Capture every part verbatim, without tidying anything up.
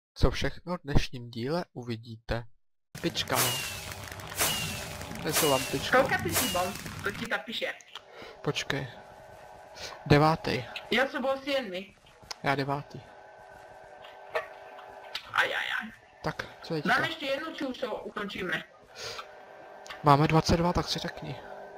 Co všechno v dnešním díle uvidíte. Tyčka, no. Nesou vám tyčko. Kolika ty jsi bol? To ti tak píše. Počkej. Devátý. Já jsem byl siedmy. Já devátý. Ajajaj. Tak, co je Dáme teďka? ještě jednu, či už to ukončíme. Máme dvacet dva, tak si řekni.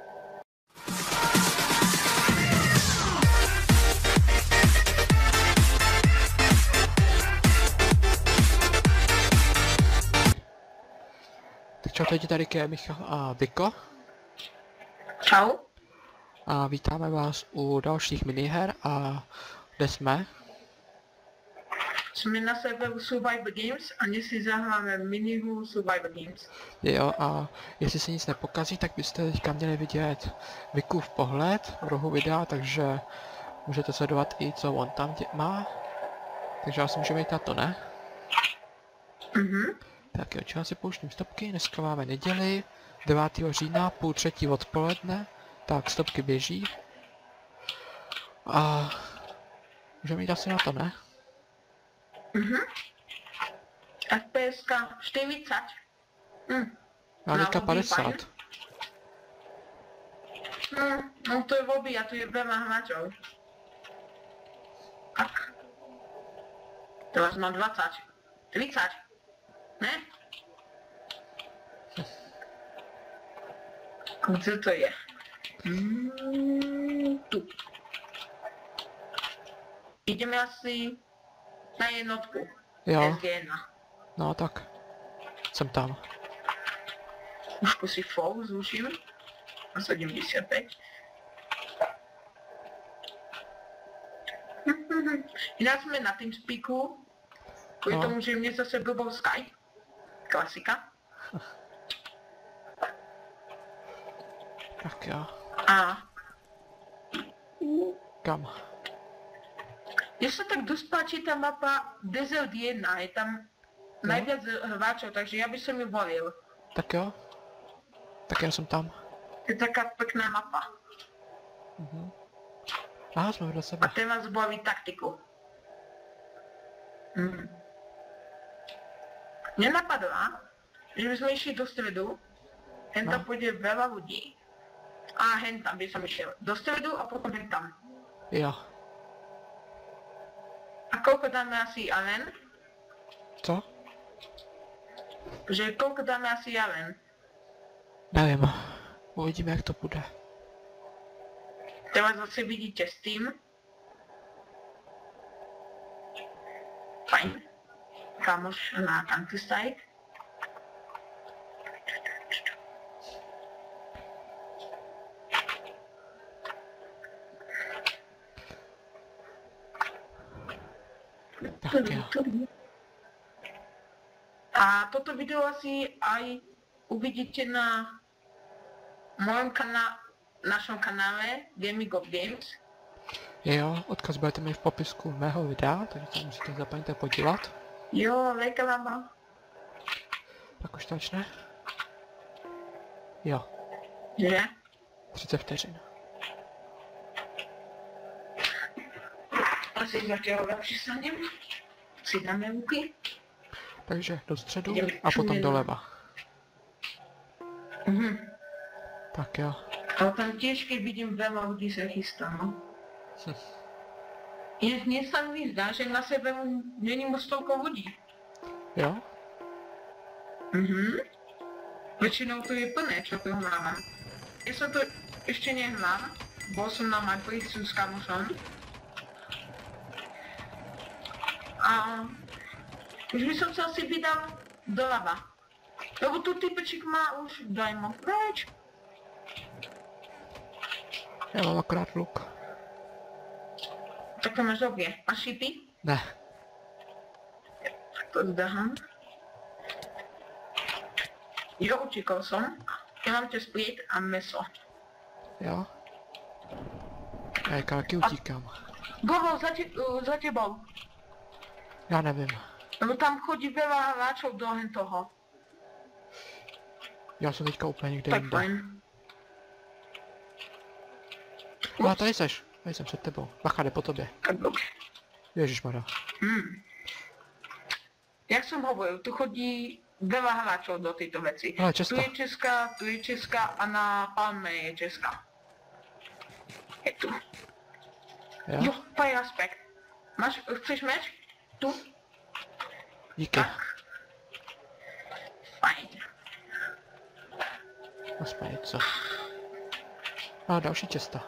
Tak čau, teď tady je Michal a Viko. Čau. A vítáme vás u dalších miniher a kde jsme? Jsme na serveru Survivor Games a dnes si zahráme minihru Survivor Games. Jo, a jestli se nic nepokazí, tak byste teďka měli vidět Vikův pohled v rohu videa, takže můžete sledovat i co on tam dě- má. Takže asi můžeme jít na to, ne? Mhm. Tak jo, čeho si pouštím stopky, dneska máme neděli, devátého října, půl třetí odpoledne, tak stopky běží. A můžeme jít asi na to, ne? Mhm. F P S čtyřicet. Hm. Já teďka No, padesát. Hm, no to je lobby a tu je veľa hráčov. Tak. Teraz mám dvacet. třicet. Ne? Co to je? Hmm, tu. Ideme asi na jednotku. Jo, S G jedna. no tak. Jsem tam. Už si flow zruším. Na sedmdesát pět. Jinak jsme na TeamSpeaku. Kvůli No. tomu, že mě zase blbou Skype. Klasika. Tak jo. A Kam? mně se tak dost páčí ta mapa Desert jedna, je tam No. najviac hráčov, takže já bych se mi volil. Tak jo. Tak já jsem tam. Je taká pekná mapa. Mhm. Aha, jsme vedle A sebe. téma zbaví taktiku. Hmm. Mně napadla, že bychom išli do středu, hen tam No. půjde veľa lidí. A hen tam by som išel do středu a potom hen tam. Jo. A koľko dáme asi Allen? Co? Že koľko dáme asi Allen? Nevím. Uvidíme, jak to bude. Teraz zase vidíte Steam. Fajn. Kamoš na Counter-Strike. Tak jo. A toto video asi aj uvidíte na mojom kanále, našom kanále Gaming of Games. Jo, odkaz budete mít v popisku mého videa, takže tam musíte zapomeňte podívat. Jo, lejka vám. Tak už to začne. Jo, Že? třicet vteřin. Asi zatiaľ lepšie sa nem. Si dáme ruky. Takže do středu Jdeme a potom všude, no. doleva. Mhm. Tak jo. Ale tam tiež, keď vidím veľa ľudí sa chystá, no. Hm. Inak mne sa mi zdá, že na sebe není moc toľko ľudí. Jo? Mhm. Väčšinou to je plné, čo tu hrávam. Ja som to ešte nehrám. Bol som na Matricu s kamošom. A už by som sa asi vydal do lava. Lebo tu typečík má už, daj mu preč. Já mám akorát luk. Tak to máš obě. A šipy? Ne. Tak to zdahám. Jo, učíkol som. Ja mám čas plít a meso. Jo? Já jak taky utíkám. Goho, za, te, uh, za tebou. Já nevím. Lebo tam chodí veľa hráčov do hen toho. Já jsem teďka úplně někde Tak jinde. fajn. No a tady seš. Tady jsem před tebou. Bacha, jde po tobě. Tak dobře. Ježišmarja. Hmm. jak som hovoril, tu chodí veľa hráčov do tejto veci. Ale Tu Česká. je Česká, tu je Česká a na Palme je Česká. Je tu. Jo? Jo, Fire Aspect. Máš, chceš meč? Tu? Díky. Tak. Fajn. Aspoň něco. A další cesta.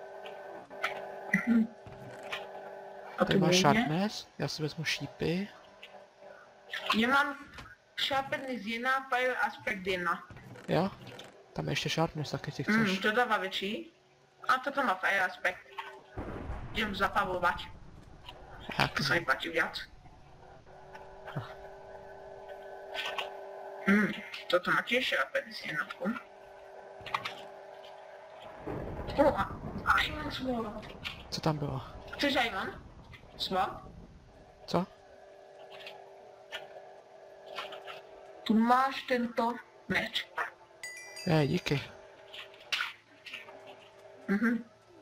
A Tady tu máš nejde? sharpness, já si vezmu šípy. Já mám Sharpness jedna, Fire Aspect jedna. Jo? Tam je ještě sharpness, taky si Mm, chceš. to dává větší. A toto má Fire Aspect. Idem zapavovať. Jak? To sa mi páči viac. Mm, toto má tiež Sharpness jednotku. O, a Iron Sword. Co tam bylo? Chceš Iron Sword? Co? Tu máš tento meč. Je, díky. Mhm.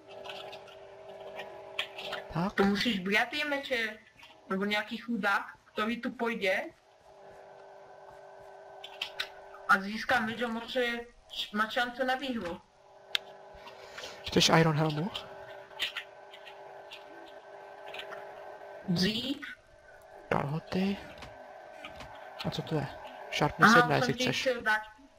Tak, To musíš brát tie meče, nebo nejaký chudák, ktorý tu pôjde a získá meč a môže mať šancu na výhru. chceš Iron Helmu? Dřív. Kalhoty. A co to je? Sharpness jedna, Aha, jestli som ti chceš. chcel dať.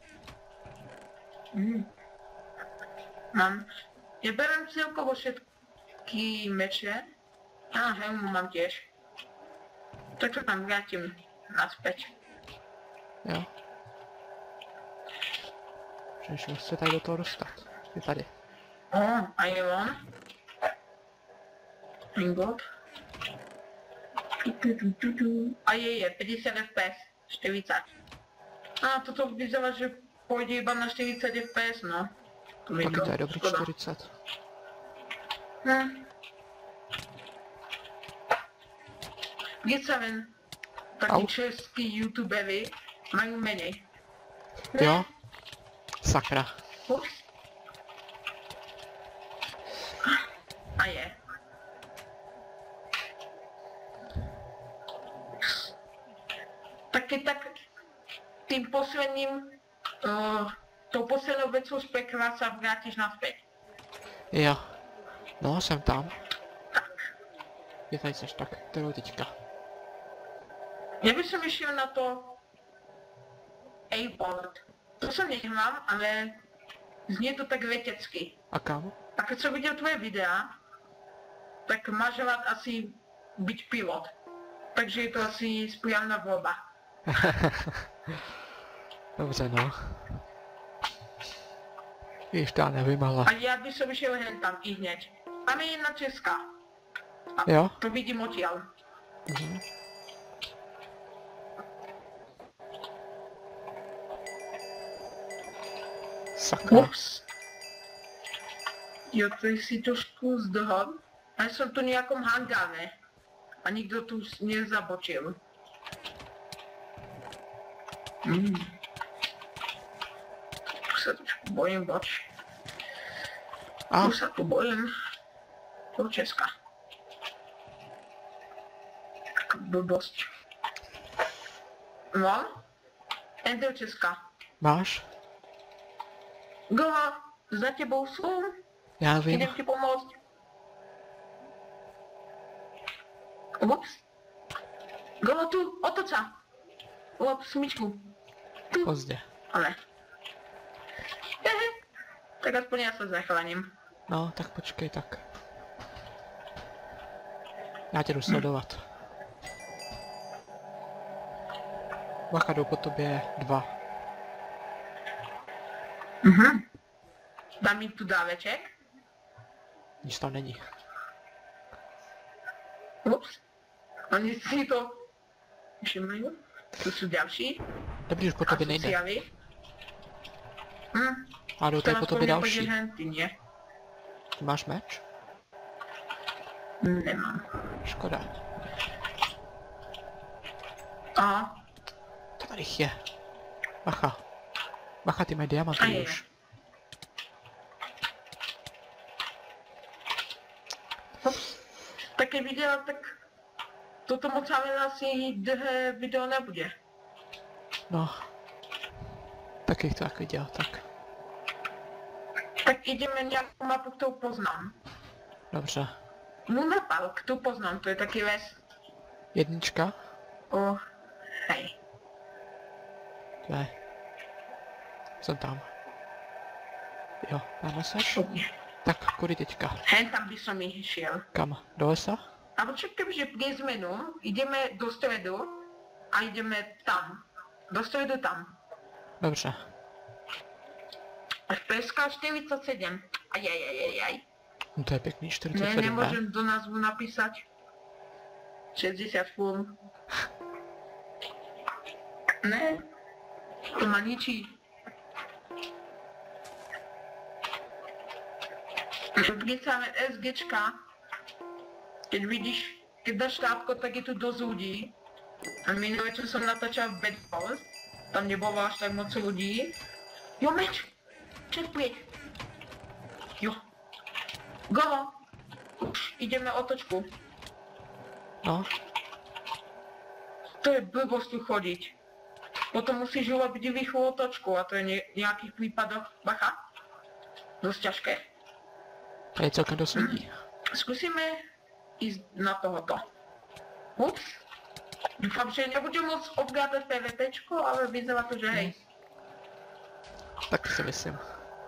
Mm. Mám. Ja berem celkovo všetky meče. A helmu mám tiež. Tak to tam vrátim naspäť. Jo. Můžeš se tady do toho dostat. Je tady. O, Iron. Ingot. Tu, tu, tu, tu, tu. A je, je, päťdesiat ef pé es. štyridsať. A toto vyzerá, že pôjde iba na štyridsať ef pé es, no. To mi Taky to je dobrý škoda. čtyřicet. Hm. Keď sa len Au. takí českí youtubery majú menej. Jo? Sakra. Ups. A je. Taky tak tým posledním, uh, tou poslednou vecou z pekla sa vrátiš naspäť. Jo. No, jsem tam. Je tady seš tak, kterou teďka. Ja by som išiel na to A-Port. To som nehrám, ale znie to tak letecky. A kam? A keď som videl tvoje videá, tak máš rád asi byť pilot. Takže je to asi správna voľba. Dobře, no. Víš, já nevím, ale... A ja by som išiel hen tam i hneď. Tam je jedna česká. A Jo? to vidím odtiaľ. Mhm. Sakra. Ups. Jo, to si trošku zdrhol. A ja som tu v nejakom hangáre. A nikto tu s- nezabočil. Mm. Tu sa trošku bojím boč. A, Tu sa tu bojím. To Česka. Taká blbosť. No? Enter Česka. máš? Goha, za tebou sú. Já vím. Idem ti pomôcť. Ups. Goho tu, otoč sa. Ups, smyčku. Tu, Pozdě. ale. Hehe. Tak aspoň ja sa zachránim. No, tak počkej, tak. Já tě jdu sledovat. Bacha, jdou po tobě dva. Mhm. Dám mi tu dáveček. Nic tam není. Ups. Oni si to všimajú. Tu sú ďalší. Dobrý, už po tobě nejde. Asociáli. Hm. A jdou tady po tobě další. Henty, nie? Ty máš meč? Nemám. Škoda. Aha. To tady je. Bacha. Bacha, ty mají A diamanty je. už. Ups. Také videla, tak toto moc asi dlhé video nebude. No. Tak jich to tak viděl, tak. Tak jdeme nějakou mapu, kterou poznám. Dobře. Luna Park, tu poznám, to je taky les. Jednička? O, hej. Ne. Jsem tam. Jo, tam seš? Šodně. Tak, kudy teďka? Hen tam by som jich šel. Kam? Do lesa? A počkej, že při zmenu jdeme do středu a jdeme tam. Do středu tam. Dobře. F P S čtyřicet sedm. Ajajajajaj. No to je pěkný, čtyřicet Ne, sedm, ne? nemůžem do názvu napísat. šedesát půl. Ne. To má ničí. Vkrycáme SGčka. Keď vidíš, keď dáš štápko, tak je tu dost lidí. A minulý večer jsem natáčal v Bad Falls. Tam nebylo až tak moc lidí. Jo, meč! Checkpoint! Jo. Go! Už jdeme otočku. No, To je blbost tu chodit. Potom musíš urobiť rýchlu otočku a to je v nějakých případech, bacha, dost těžké. to je celkem dost lidí. Zkusíme jít na tohoto. Ups. Doufám, že nebudu moc obgádat PvPčko, ale vyzvala to, že hej. Tak si myslím.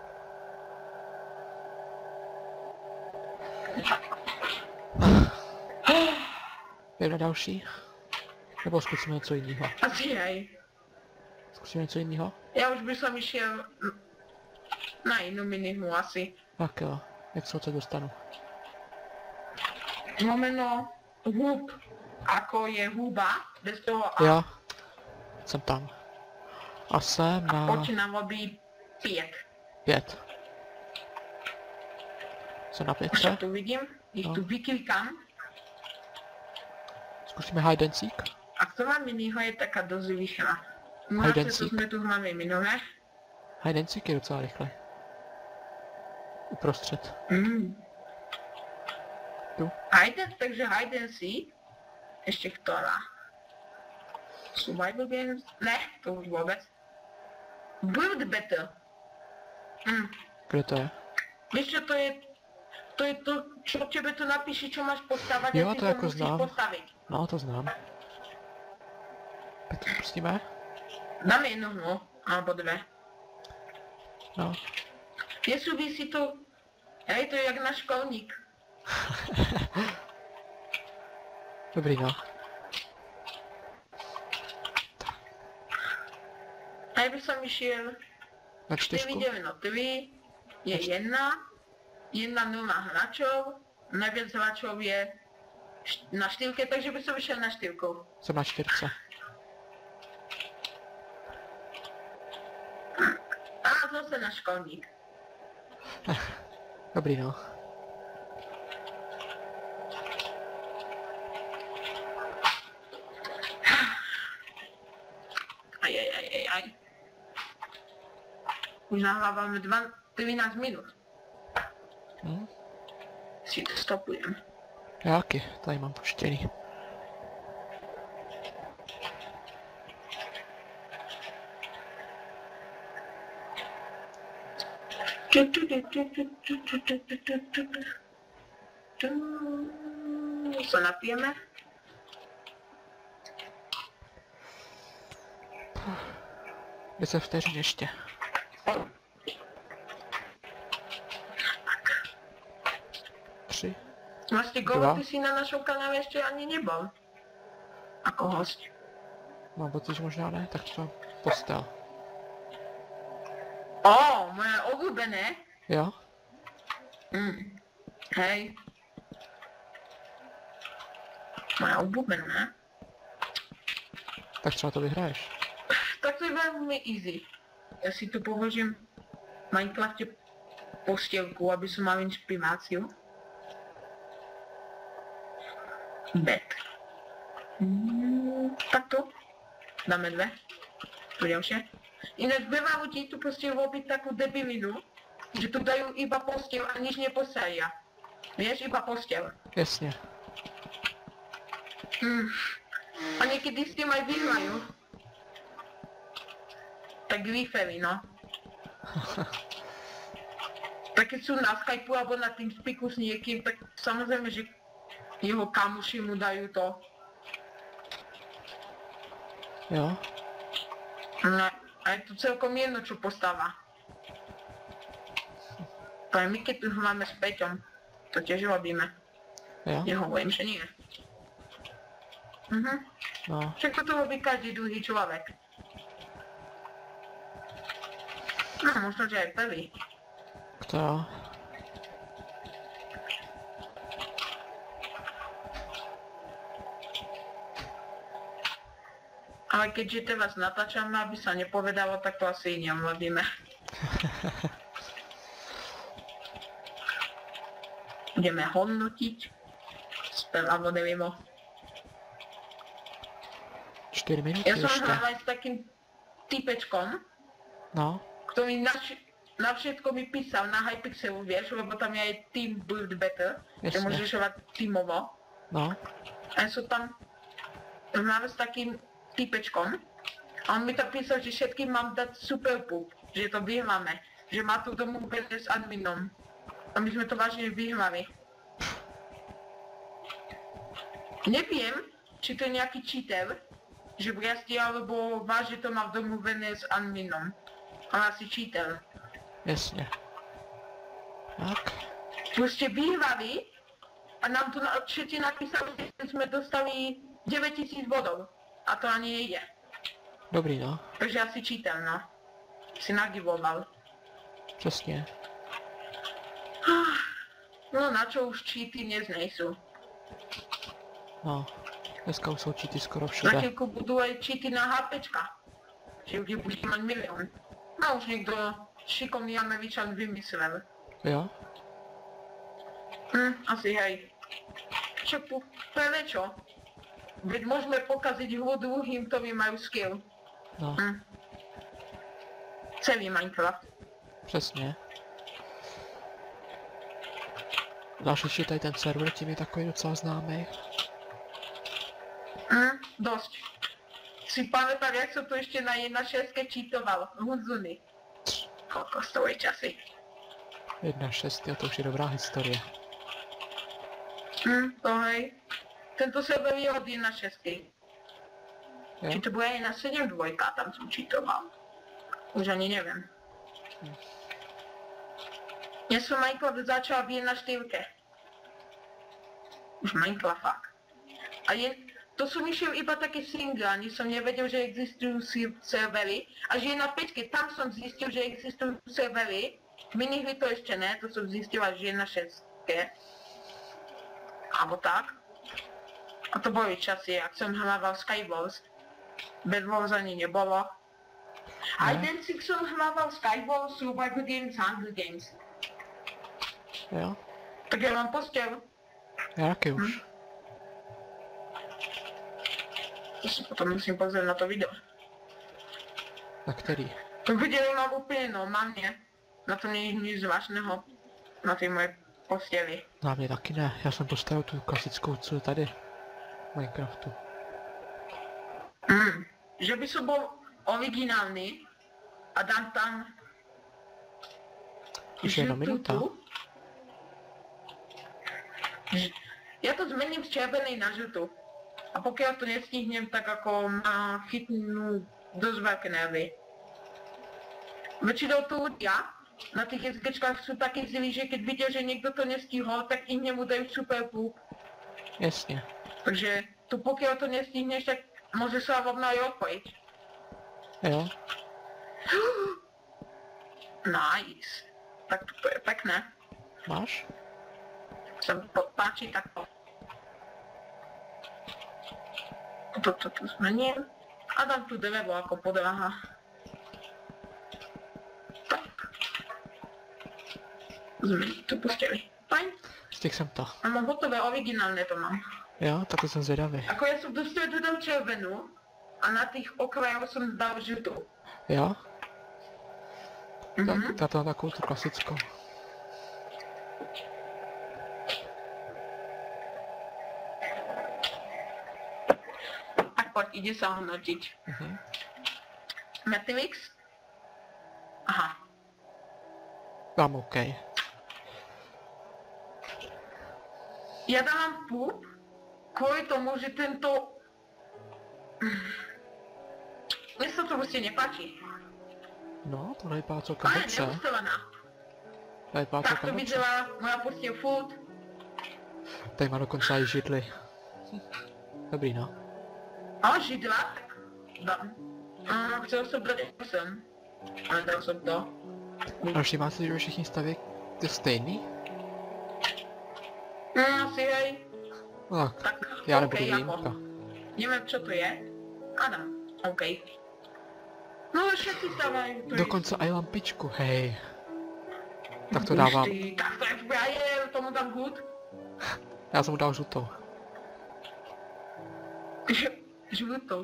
Jdeme další? Nebo zkusíme něco jiného? Asi hej. Zkusíme něco jiného? Já už bych som šel na jinou minihru asi. Tak jo, jak se odsaď dostanu? Znamená hub, ako je huba, bez toho a, Jo, jsem tam. A jsem na počíná lobby pět. pět. Jsem na Už pětce. tu vidím, jich No. tu vyklikám. Zkusíme hide and seek. A ktorá miniho je taká dosť rýchla. No Hide a and to seek. sme tu máme minulé. Hide and seek je docela rychle. Uprostřed. Mm. Tu. Hide, takže hide and seek. Ešte ktorá? Survival games? Ne, to už vôbec. Build battle. Mm. Kde to je? Víš čo, to je... To je to, čo tebe to napíše, čo máš postavať Jo, a ty to to jako musíš znám. postaviť. No, to znám. Tak to pustíme? Dáme jednu hru, alebo dve. No. Nesúvisí to... Hej, to je jak náš školník. Dobrý, no. A ja by som išiel... Na čtyři čtyřku. deväť tri je jedna, jedna nula hráčov, najviac hráčov je št- na štyrke, takže by som išiel na štyrku. Jsem na čtyřce. A zase na školník. Dobrý, no. Aj, aj, aj, aj, aj. Už nahrávame dva, třináct minut. Hm? Si to stopujem. Já taky, tady mám puštěný. Se napijeme. deset vteřin ještě. Tři. Vlastně Dva. Golo, ty si na našom kanále ještě ani nebol. Ako host. Mám pocit, že možná ne, tak to postel. Ó, moje obľúbené. Jo? Mm. Hej. Moja obľúbená. Tak třeba to vyhraješ. Tak to je veľmi easy. Ja si tu položím v Minecrafte postielku, aby som mal inšpiráciu. Bed. Mm, takto. Dáme dve. Tu ďalšie. Inak veľa ľudí tu proste robí takú debilinu, že tu dajú iba postiel a nič nepostavia. Vieš, iba postiel. Jasně. Hmm. A někdy s tím aj vyhrajú. Tak Wi-Fi, no. Tak keď sú na Skypeu alebo na Teamspeaku s niekým, tak samozrejme, že jeho kamoši mu dajú to. Jo? No, a je to celkom jedno, čo postáva. To aj my, keď tu máme s Peťom, to tiež robíme. Jo? Ja hovorím, že nie. Mhm. No. Však toto robí každý druhý človek. No, možno, že aj prvý. To jo. Ale keďže teraz natáčame, aby sa nepovedalo, tak to asi neurobíme. Ideme hodnotiť. Spravo nevimo. čtyři minuty Ja som ještě. hral aj s takým typečkom, No. ktorý na, vš- na všetko mi písal na Hypixelu, vieš, lebo tam je aj Team Build Better, že Jasne. môžeš hrať tímovo. No. A ja som tam hral s takým typečkom a on mi tam písal, že všetkým mám dať super pup, že to vyhráme, že má tu domluvené s adminom. A my sme to vážne vyhrali. Neviem, či to je nejaký cheater, že brasti, alebo vážne to má domluvené s adminom. Ale asi cheater. Jasně. Tak. Proste vyhrali a nám tu na, všetci napísali, že sme dostali deväť tisíc bodov. A to ani nejde. Dobrý, no. Takže asi cheater, no. Si nagivoval. Přesně. No na čo už cheaty dnes nejsou. No. Dneska už jsou cheaty skoro Na všude. chvíľku budú aj cheaty na HPčka. Že už bude mať milión. No už niekto šikovný Američan vymyslel. Jo? Hm, asi hej. Čo, prečo? Veď môžeme pokaziť hru druhým, ktorí majú skill. No. Hm. Celý Minecraft. Přesně. Zvlášť ještě tady ten server tím je takový docela známý. Hm, dosť. Si pamätám, jak som to ešte na jedna šesť cheatoval. Hunzuny. Koľko stojí časy. jedna šest, jo, to už je dobrá historie. Hm, to hej. Tento server je od jedna šesť. Jo? Či to bude jedna sedem dvojka, tam som cheatoval. Už ani neviem. Hm. Ja som Minecraft začal v jedna štyri. Už Minecraft fakt. A je, to som išiel iba také single, ani som nevedel, že existujú si- servery. A že na päťke, tam som zistil, že existujú servery. V minihry to ešte ne, to som zistil až jedna šesť. Alebo tak. A to boli časy, ak som hrával Skywars. Bed Wars ani nebolo. Aj Ne. ten si som hrával Skywars, Survival Games, Hunger Games. Jo? Tak ja mám postel. Já taky už. Hm. To si potom musím pozrieť na to video. Na který? To video mám úplne normálne. Na to nie je nič zvláštneho. Na tej mojej posteli. Na mě taky ne, já jsem postavil tu klasickou, co je tady. V Minecraftu. Mm. Že by som bol originálny a dám tam Už je jedna minuta. Ž- Ja to zmením z červenej na žltú. A pokiaľ to nestihnem, tak ako ma chytnú dosť veľké nervy. Väčšinou to ľudia na tých SGčkách sú takí zlí, že keď vidia, že niekto to nestihol, tak i nemu dajú super púp. Jasně. Takže tu pokiaľ to nestihneš, tak môže sa rovno aj odpojiť. Jo? Nice. Tak to je pekné. Máš? Sa mi to páči takto. Toto tu zmením. A dám tu drevo ako podlaha. Tak. Zmením tu posteli. Fajn. Stihl jsem to. A mám hotové, originálne to mám. Jo, tak to jsem zvědavý. Ako ja som do stredu dal červenú a na tých okrajoch som dal žltú. Jo? Mhm. Tak, já to mám takovou tu klasickou. pojď, jdi se hodnotit. Mhm. Matrix? Aha. Mám OK. Já dávám pup kvůli tomu, že tento... Mně se to prostě nepáčí. No, to vypadá celkem Ale dobře. neustelená. To vypadá Tak to celkem dobře. vydělá moja postěl furt. Tady má dokonce i židli. Dobrý no. A židla, tak dám. A chtěl jsem brát osm. Ale dal jsem to. A všimá si, že všichni staví ty stejný? No asi hej. No, Tak já OK, nebudu jako. výjimka. Nevím, co to je. Adam, OK. No ale všetci stávají. to je- Dokonce i lampičku, hej. Tak to dávám. Ty, Tak to je frajer, tomu dám hud. Já jsem mu dal žlutou. Žlutou.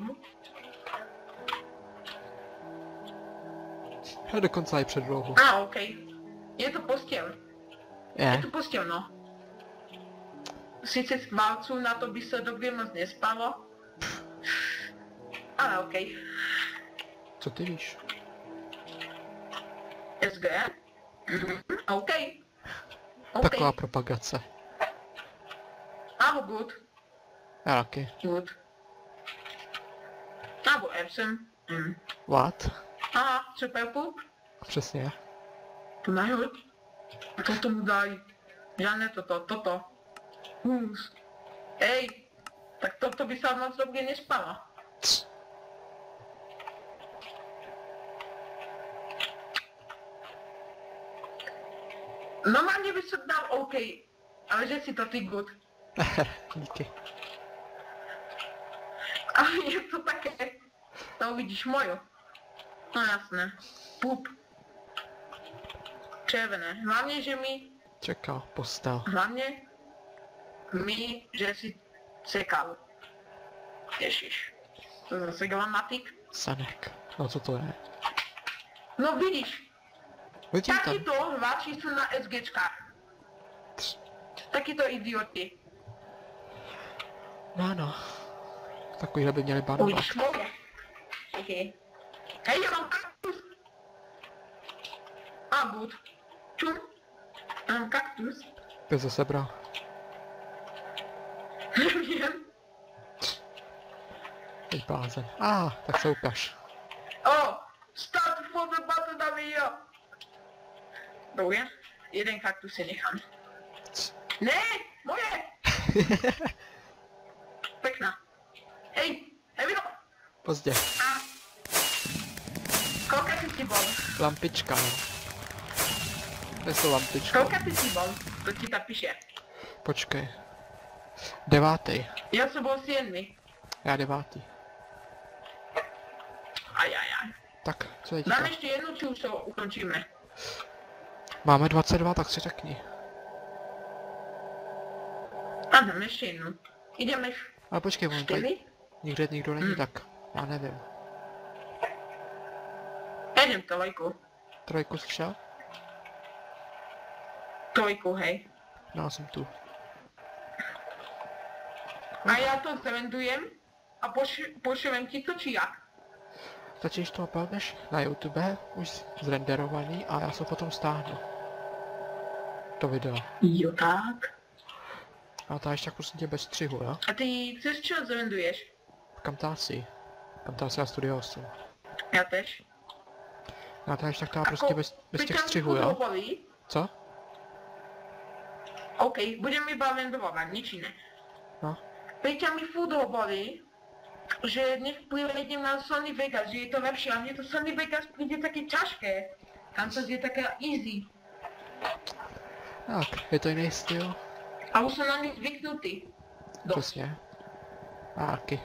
A dokonce i předlohu. A, OK. Je to postěl. Je Je, to postěl, no. Sice z válců na to by se dobře moc nespalo. Ale OK. co ty víš? S G? Mhm, OK. OK. Taková propagace. Abo good. Já taky. Good. Abo Epson. Mm. What? Aha, super pup. Přesně. To nehoď. To tomu dají. Žádné toto, toto. Hus. Ej, tak toto by se moc dobře nespalo. Cs. Normálně by se dal OK, ale že si to ty good. Díky. Ale je to také, to uvidíš moju. No jasné, pup. Červené, hlavně, že mi, Čekal, postel. hlavně mi, že si sekal. Ježiš, to je zase gramatik. Sanek. No co to je? No vidíš, Vidím tam. taky to hráči jsou na SGčkách. Taky to idioti. No ano. Takovýhle by měli banovat. Uvidíš moje. OK. Hej, já mám kaktus. A good. Čum. Já mám kaktus. Ty se sebral. Nevím. Teď blázen. A, ah, tak se ukaž. Oh, start for the button na video. Dobře, jeden kaktus si nechám. Ne, moje! Pěkná. Hej, Evino! Pozdě. A... Kolika ty si bol? Lampička, no. Kde jsou lampička? Kolika ty si bol? To ti tak píše. Počkej. Devátý. Já jsem bol siedmy. Já devátý. Ajajaj. Tak, co je Dám teďka? ještě jednu, či už to ukončíme. Máme dvacet dva, tak si řekni. A dám ještě jednu. Jdeme v Ale počkej, on tady čtyři? nikde nikdo není, Hmm. tak já nevím. Jdem trojku. Trojku slyšel? Trojku, hej. No, já jsem tu. A já to zrendujem a poš- pošlem ti to, či jak? Stačí, když to uploadneš na YouTube, už zrenderovaný a já se ho potom stáhnu. To video. Jo, tak. A to ještě tak prosím tě bez střihu, jo? A ty přes čo zrenduješ? Camtasia. Camtasia Studio osm. Já tež. Já to ještě tak dá prostě bez, bez těch Peťa mi střihů, furt jo? hovorí. Co? OK, budem iba rendovať, nič iné. No. Peťa mi furt hovorí, že nech privedem na Sony Vegas, že je to lepšie, a mne to Sony Vegas príde také ťažké. Kansas je taká easy. Tak, je to jiný styl. A už som na ňu zvyknutý. Dosť. Přesně. A taky.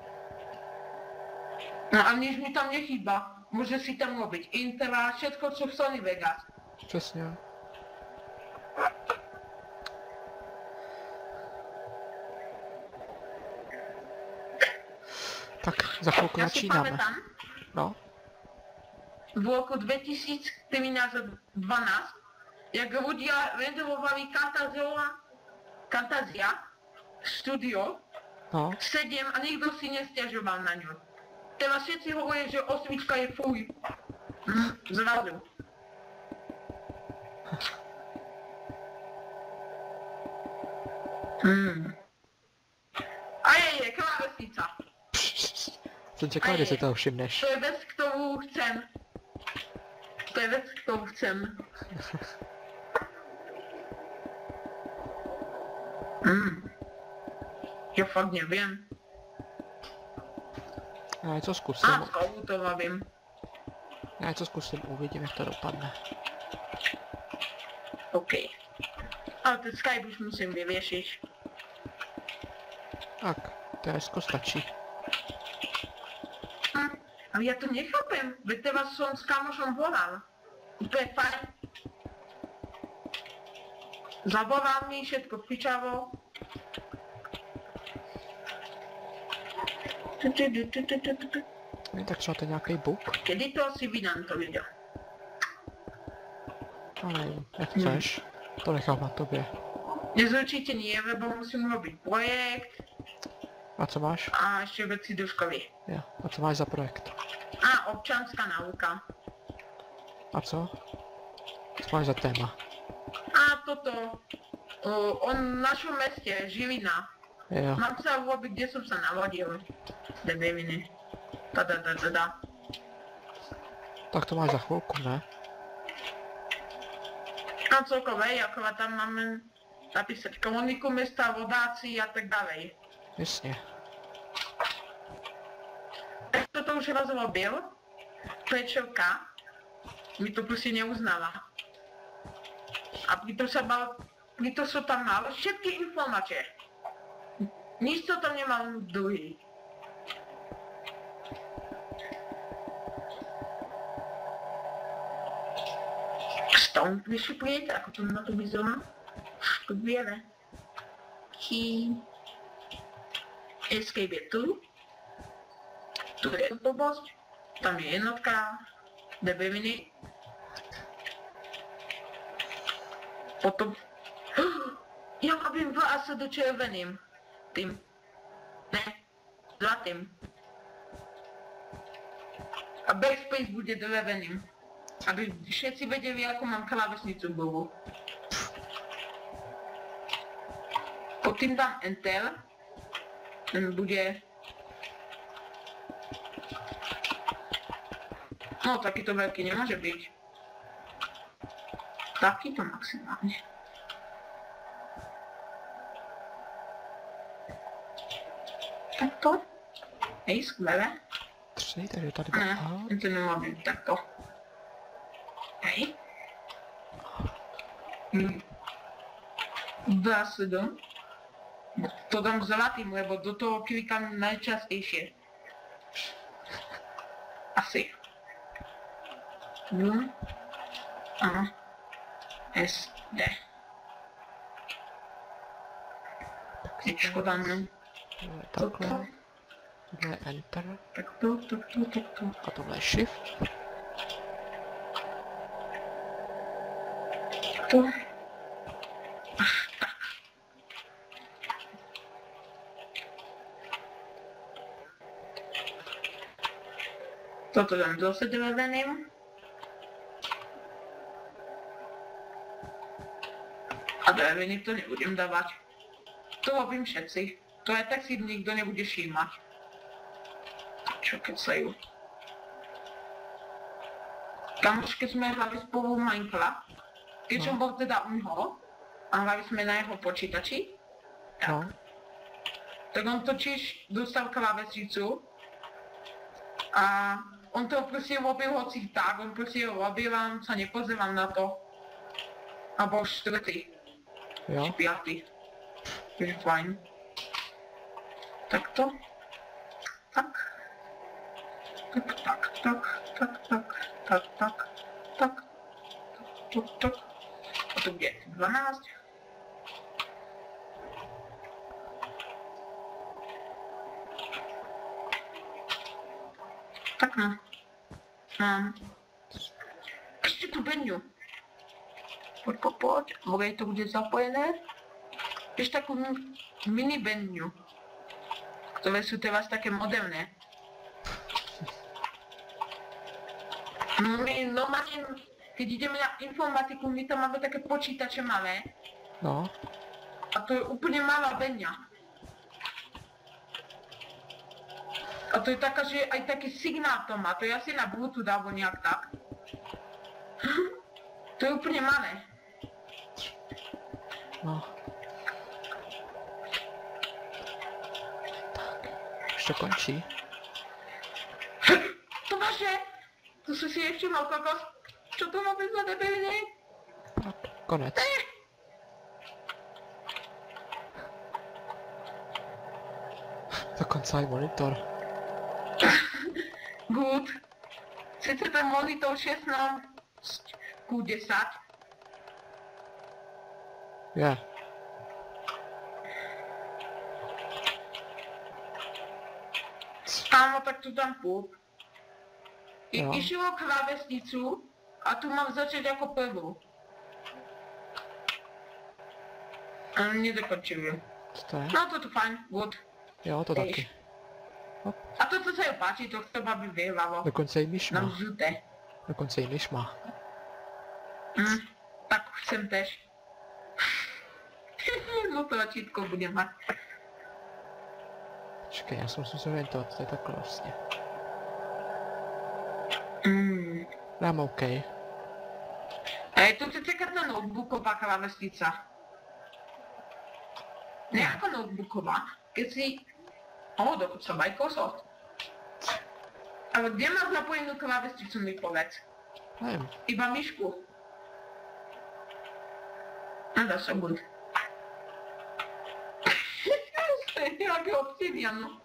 No a nič mi tam nechýba. Môže si tam robiť Intera, všetko čo v Sony Vegas. Přesně. Tak, za chvilku Ja si začínáme. pamätám, No, v roku dvetisíc trinásť dvanásť, jak ľudia renderovali Camtasia, Camtasia Studio No, sedím a nikdo si nesťažoval na ňu. Teraz všetci hovoria, že osmička je fuj. Hm, zrazu. Hmm. A je, je, klávesnica. jsem čekal, že si toho všimneš. To je vec, ktorú chcem. To je vec, ktorú chcem. Hmm. Ja fakt neviem. Já něco zkusím. A, znovu to vím. Já něco zkusím, uvidím, jak to dopadne. OK. Ale ten Skype už musím vyvěšit. Tak, to je stačí. Hm, ale ja to nechápem, veď teraz som s kamošom volal. Úplne fajn. Zavolal mi, všetko pičavo. Ne, tak třeba to je nějaký bug. Kedy to asi vydám to video? Ale nevím, jak chceš. To nechám na tobě. Dnes určite nie, lebo musím robiť projekt A co máš? a ešte veci do školy. Jo. A co máš za projekt? A občanská nauka. A co? Co máš za téma? A toto, o, o našom meste, Žilina. Jo. Mám sa urobiť, kde som sa narodil. Debeviny. Tada, da, da, da. Tak to máš za chvilku, ne? A celkové, akorát tam máme napísať kroniku mesta, vodáci a tak ďalej. Jasně. Tak toto už raz robil, prečelka mi to prostě neuznala. A pritom sa mal, pritom som tam mal všetky informácie. Nič to tam nemal druhý. Stone vyšuplieť, ako to na to vyzerá. To biele. Key. Escape je tu. Tu je blbosť. Tam je jednotka. Debeviny. Potom... Ja robím vlása do červeným. Tým. Ne. Zlatým. A backspace bude dreveným. Aby všetci vedeli, ako mám klávesnicu bovu. Pod tým dám Enter. Ten bude... No, takýto veľký nemôže byť. Takýto maximálne. Takto. Hej, skvelé. Tři, takže tady Ne, dva. to nemá byť takto. Hej. Hm. Dá sa do. To dám zlatým, lebo do toho klikám najčastejšie. Asi. U. A. S. D. Tečko dáme. Takhle. Toto. Tohle je Enter. Takto, takto, takto. A tohle je Shift. To. Tak. Toto dám zase dreveným. A dreviny to nebudem dávať. To robím všetci. To aj tak si nikto nebude všímať. Čo kecajú. Kamož, keď sme hrali spolu Minecraft, keď som bol teda u neho, a hrali sme na jeho počítači, tak, No. tak on totiž dostal klávesnicu a on to proste robil hoci tak, on proste robil a sa nepozerám na to. A bol štvrtý, Jo. piatý. Takže fajn. Takto. Tak. Tak, tak, tak, tak, tak, tak, tak, tak, tak, tak. A to bude dvanásť. Tak no. Mám. Ešte tu bedňu. Poď, poď, poď. Vogej to bude zapojené. Ešte takú mini bedňu. Tohle sú tie vás také moderné. My normálne, keď ideme na informatiku, my tam máme také počítače malé. No. A to je úplne malá veňa. A to je taká, že aj taký signál to má, to je asi na Bluetooth alebo nejak tak. To je úplne malé. No. Tak, už to končí. To vaše! To som si ešte mal kokos. Čo to má byť za debilne? No, konec. Dokonca aj monitor. Good. Sice ten monitor šestnásť ku desať. Je. Yeah. Áno, tak tu dám púd. I, Jo. Išlo klávesnicu a tu mám začať ako prvú. A nedokončil ju. Co to je? No toto fajn, good. Jo, to taky. A toto sa ju páči, to chcem, aby vyhralo. Dokonce i myš Nám má. žuté. Dokonce i myš má. Hm, tak chcem tež. No to tlačítko budem mať. Počkej, já jsem musím zorientovat, to je takhle vlastně. Mm. Dám OK. A je to taká tá notebooková klávesnica. Ne ako notebooková, keď si... O, dokonca Microsoft. Ale kde máš napojenú klávesnicu, mi povedz? Nevím. Iba myšku. A dá sa buď. To je nejaký obsidian, no.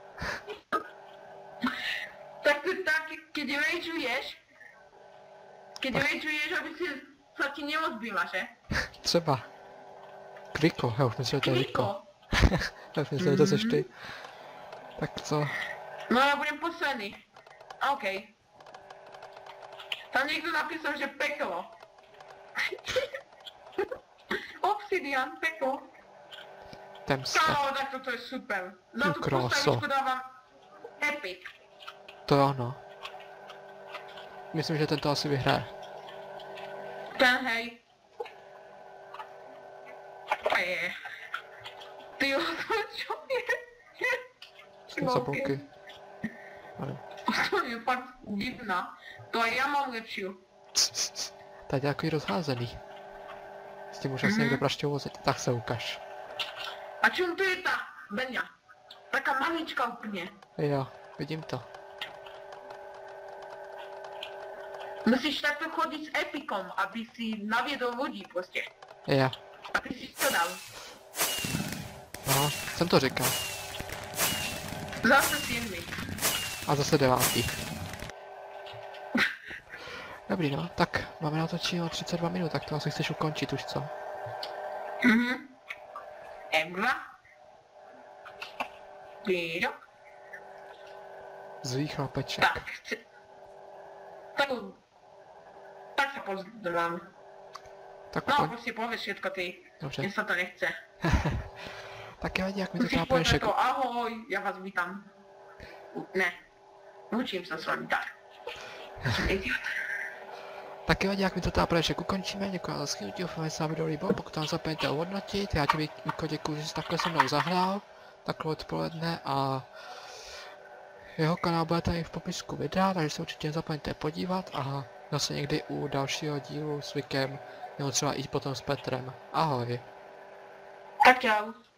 Tak to je tak, keď rageuješ, keď rageuješ, aby si sa ti neodbila, že? Třeba. Kriko, já už myslím, že to je Riko. Kriko. Já už myslím, že to seš ty. Tak co? No ja budem posledný. OK. Tam niekto napísal, že peklo. Obsidian, peklo. Temska. No, tak toto je super. Za Ty tú kráso. postavičku dávam epic. To jo, no. Myslím, že tento asi vyhraje. Ten hej. Je. Ty jo, to čo je? Jsem za bulky. Ano. To je fakt divná. To aj ja mám lepšiu. To je nějaký rozházený. S tím už asi někdo prašťou vozit. Tak se ukaž. A čím to je tá Beňa? Taká malička úplne. Jo, vidím to. Musíš takto chodiť s epicom, aby si naviedol ľudí proste. Jo. A ty si to dal. No, jsem to říkal. Zase siedmy. A zase devátý. Dobrý no, tak máme natočeno třicet dva minut, tak to asi chceš ukončit už, co? Mhm. em dva. Pírok. Zlý chlapeček. Tak, chci... Tak... Tak sa pozdravám. Tak No, ukon... prostě pověš všetko ty. Dobře. Mně se to nechce. Tak jo, jak mi to Musíš tápne povedať šek... to ahoj, já vás vítám. Ne. Učím se s vámi, tak. Jsem idiot. Tak jo, jak mi to tápne šek ukončíme, děkuji za skvělý, doufám, že se vám video líbilo, pokud vám zapomeňte ohodnotit, já ti Vítko děkuji, že jsi takhle se mnou zahrál, takhle odpoledne a jeho kanál bude tady v popisku videa, takže se určitě nezapomeňte podívat a zase někdy u dalšího dílu s Vikem, nebo třeba i potom s Petrem. Ahoj. Tak čau.